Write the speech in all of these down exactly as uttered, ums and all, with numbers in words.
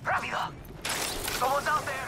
Rápido! Someone's out there!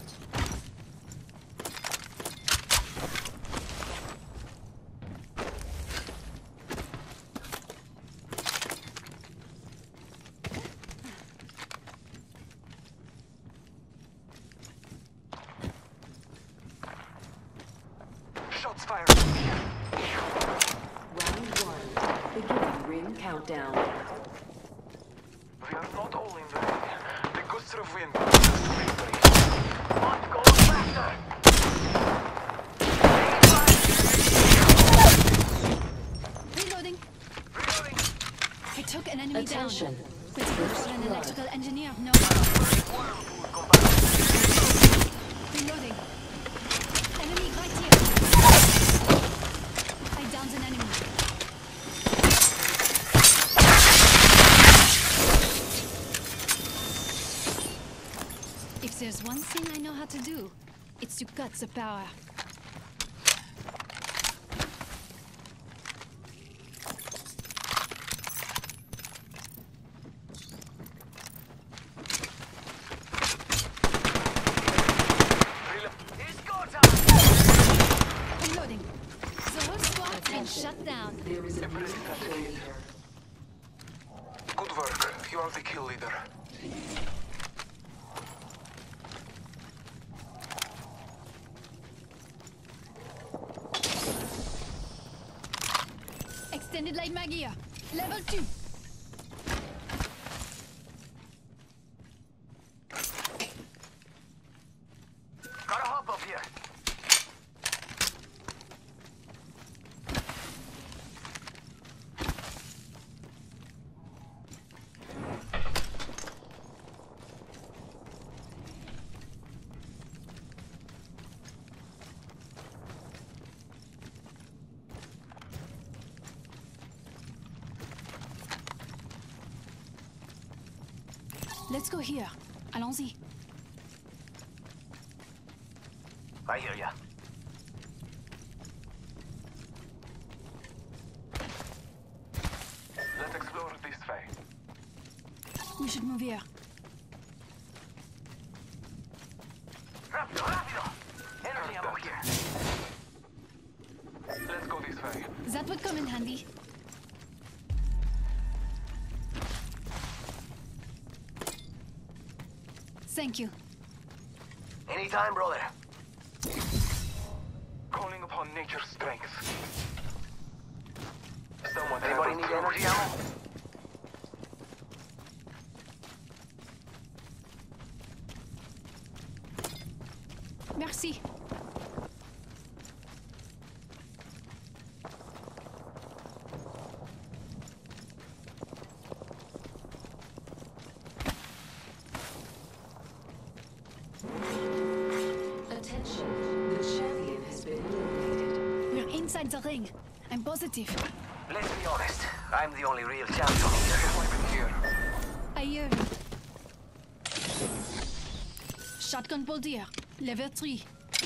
Shots fired. Round one. Beginning ring countdown. We are not all in the ring. The gust of wind brings us to victory. Must go faster! Reloading. Reloading! I took an enemy Attention. down. Critical for an electrical engineer. No. Whirlpool combat. Reloading. Enemy right here. I downed an enemy. If there's one thing I know how to do, it's to cut the power. It's go time! Reloading. The whole squad's been shut down. There is a new Impressive. kill leader. Good work. You are the kill leader. Extended light mag here. Level two. Gotta hop up here. Let's go here. Allons-y. I hear ya. Let's explore this way. We should move here. Rápido, rápido! Energy ammo here. Let's go this way. That would come in handy. Thank you. Anytime, brother. Calling upon nature's strength. Someone Anybody need energy ammo? Merci. Attention. The champion has been eliminated. We're inside the ring. I'm positive. Let's be honest. I'm the only real champion here. I hear you. Shotgun bolt here. Level three.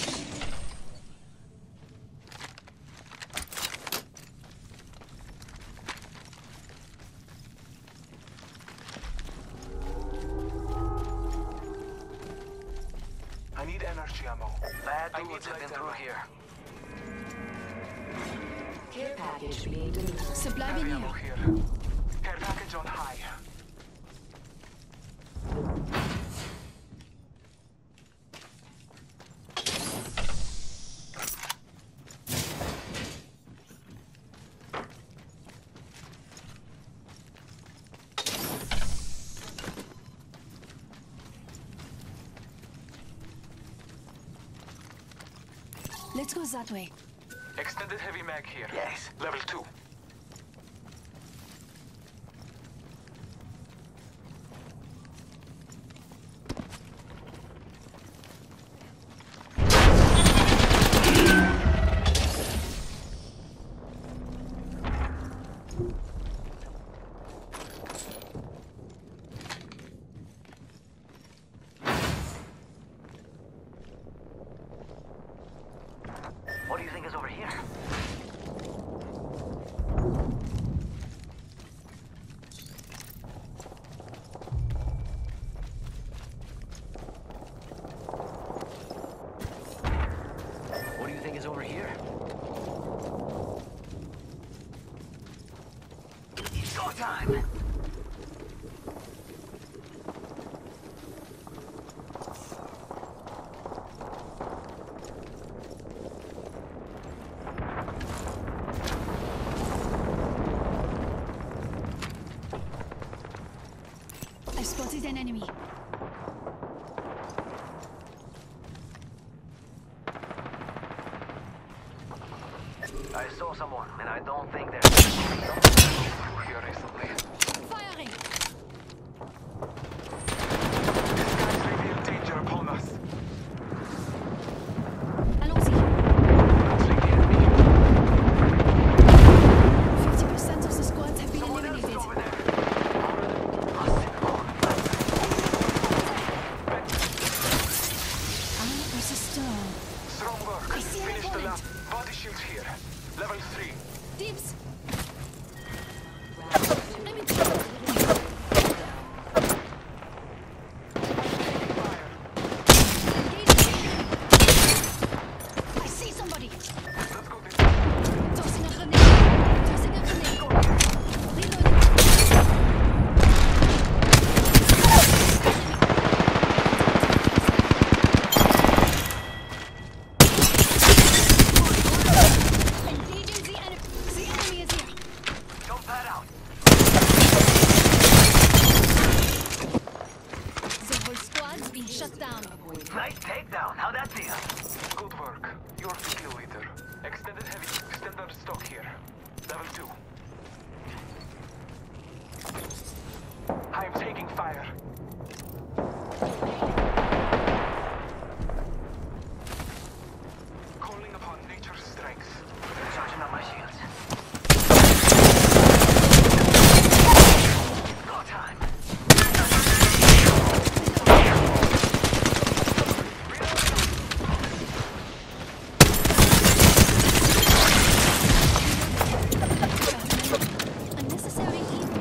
I need energy ammo. Bad dudes have been through here. Care package being delivered. Supply Heavy bin ammo here. here. Care package on high. Let's go that way. Extended heavy mag here. Yes. Level two. What do you think is over here? spotted an enemy. I saw someone, and I don't think they're... Here recently. Firing! Skies reveal danger upon us. Allons-y. Battling the enemy. fifty percent of the squads have been Someone else is eliminated. over there. I was a star. Strong work. I see an Finish the opponent. lab. Body shields here. Level three. Dibs! Round I'm in two. trouble. I see somebody! Let's go this way. Tossing a grenade! Tossing a grenade! Reloading! Engaging the enemy! The enemy is here! Jump pad out. The whole squad's been shut down. Nice takedown. How'd that feel? Good work. You're the kill leader. Extended heavy. Extended stock here. Level two. I am taking fire. Calling upon nature's strength. Charging up my shields. Go time. Unnecessary evil.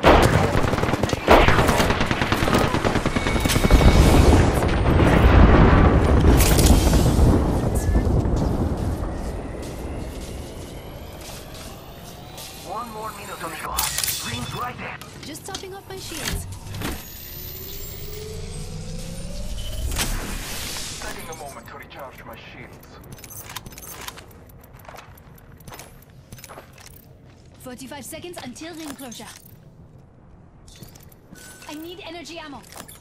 One more minute, amigo. Green's right there. Just topping off my shields. Taking a moment to recharge my shields. forty-five seconds until ring closure. I need energy ammo.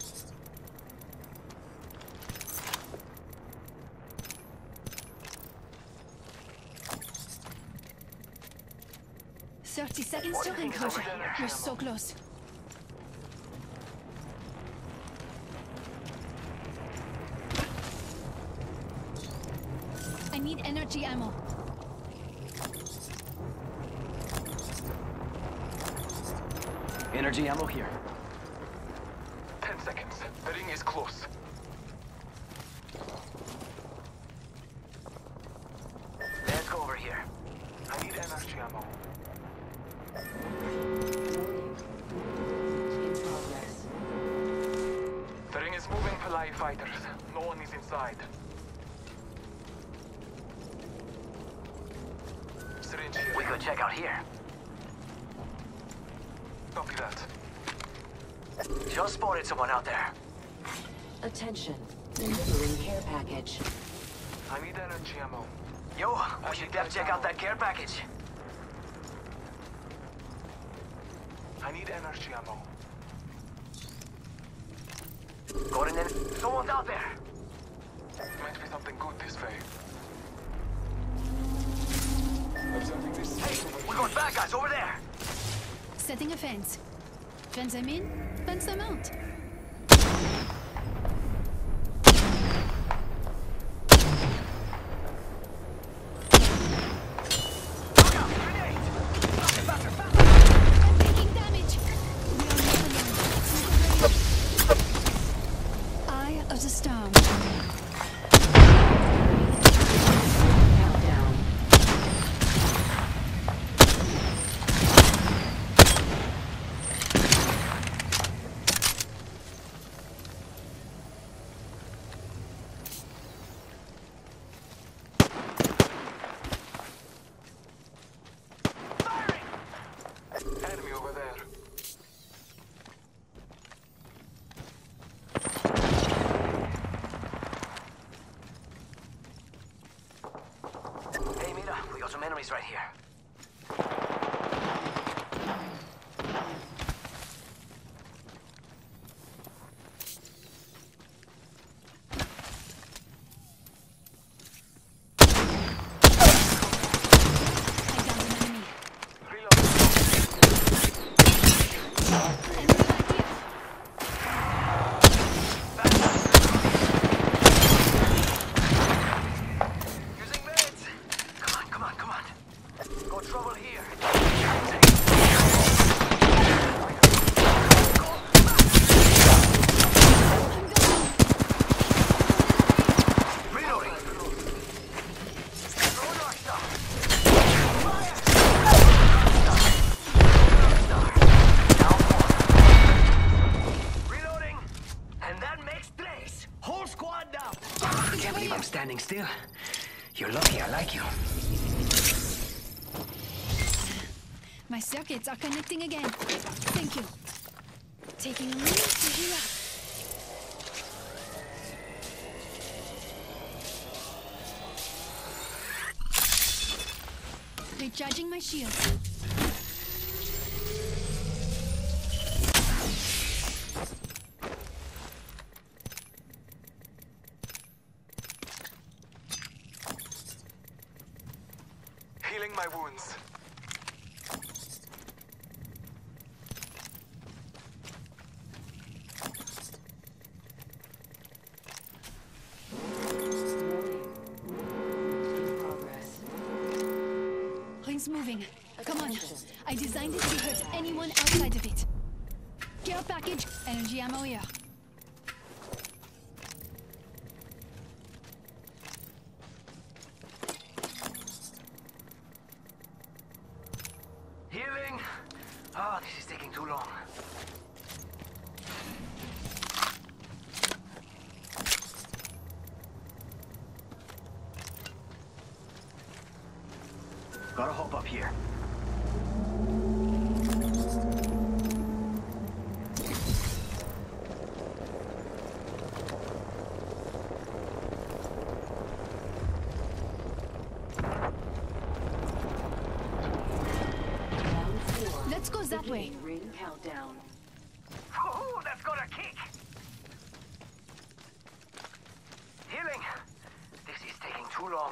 Thirty seconds to ring closure. We're so close. I need energy ammo. Energy ammo here. Ten seconds. The ring is close. Let's go over here. I need energy ammo. In progress. The ring is moving for live fighters. No one is inside. Syringe here. We could check out here. Copy that. Just spotted someone out there. Attention. Delivering care package. I need energy ammo. Yo, we should def check out that care package. I need energy ammo. Got an en- Someone's out there. Might be something good this way. Observing this. Hey, we got bad guys over there. Setting a fence. Fence them in, fence them out. Look out, grenade! Faster, faster, faster! I'm taking damage. We are not alone. Eye of the storm. Countdown. Enemy over there. Hey, mira, we got some enemies right here. believe I'm standing still. You're lucky I like you. My circuits are connecting again. Thank you. Taking a minute to heal up. Recharging my shield. Healing my wounds. In progress. Ring's moving. Come on. I designed it to hurt anyone outside of it. Care package. Energy ammo here. Healing. Oh, this is taking too long. Gotta hop up here. Round four. Let's go that way. Beginning ring countdown. Ooh, that's got a kick. Healing. This is taking too long.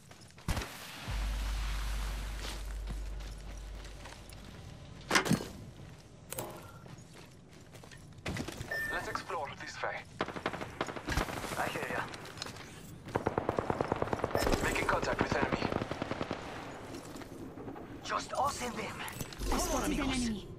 Let's explore this way. I hear ya. Making contact with enemy. Just us and them. I spotted an enemy.